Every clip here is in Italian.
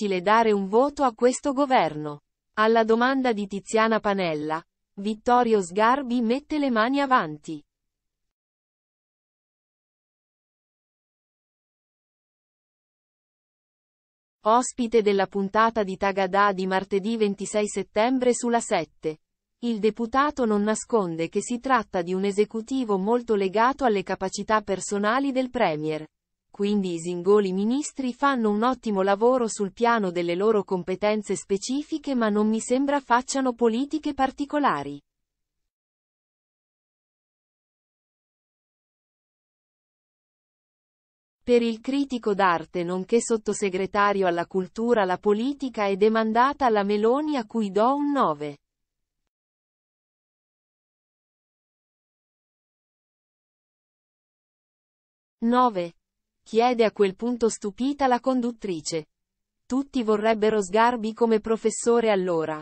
difficile dare un voto a questo governo. Alla domanda di Tiziana Panella, Vittorio Sgarbi mette le mani avanti. Ospite della puntata di Tagadà di martedì 26 settembre sulla 7. Il deputato non nasconde che si tratta di un esecutivo molto legato alle capacità personali del Premier. Quindi i singoli ministri fanno un ottimo lavoro sul piano delle loro competenze specifiche, ma non mi sembra facciano politiche particolari. Per il critico d'arte nonché sottosegretario alla cultura la politica è demandata alla Meloni, a cui do un 9. Chiede a quel punto stupita la conduttrice. Tutti vorrebbero Sgarbi come professore allora.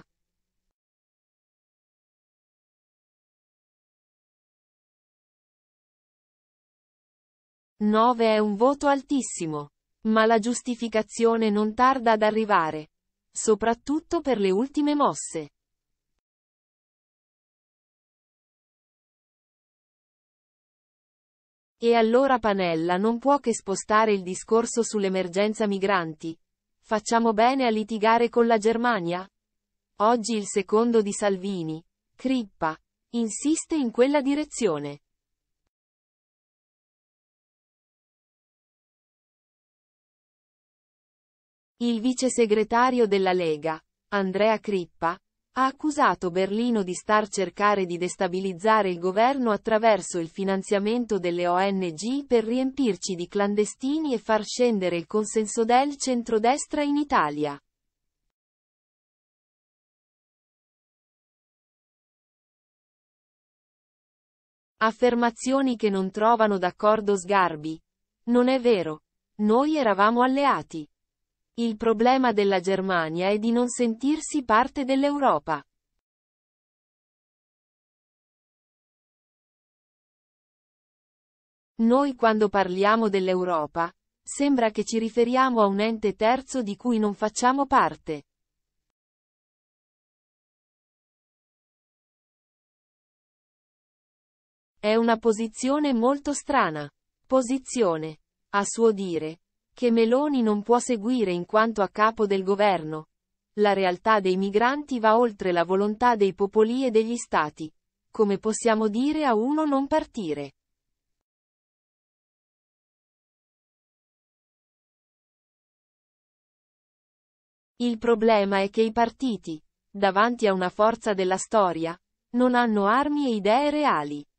È un voto altissimo. Ma la giustificazione non tarda ad arrivare. Soprattutto per le ultime mosse. E allora Panella non può che spostare il discorso sull'emergenza migranti. Facciamo bene a litigare con la Germania? Oggi il secondo di Salvini, Crippa, insiste in quella direzione. Il vice segretario della Lega, Andrea Crippa, ha accusato Berlino di cercare di destabilizzare il governo attraverso il finanziamento delle ONG per riempirci di clandestini e far scendere il consenso del centrodestra in Italia. Affermazioni che non trovano d'accordo Sgarbi. Non è vero. Noi eravamo alleati. Il problema della Germania è di non sentirsi parte dell'Europa. Noi quando parliamo dell'Europa, sembra che ci riferiamo a un ente terzo di cui non facciamo parte. È una posizione molto strana. Posizione, a suo dire, che Meloni non può seguire in quanto a capo del governo. La realtà dei migranti va oltre la volontà dei popoli e degli stati. Come possiamo dire a uno non partire? Il problema è che i partiti, davanti a una forza della storia, non hanno armi e idee reali.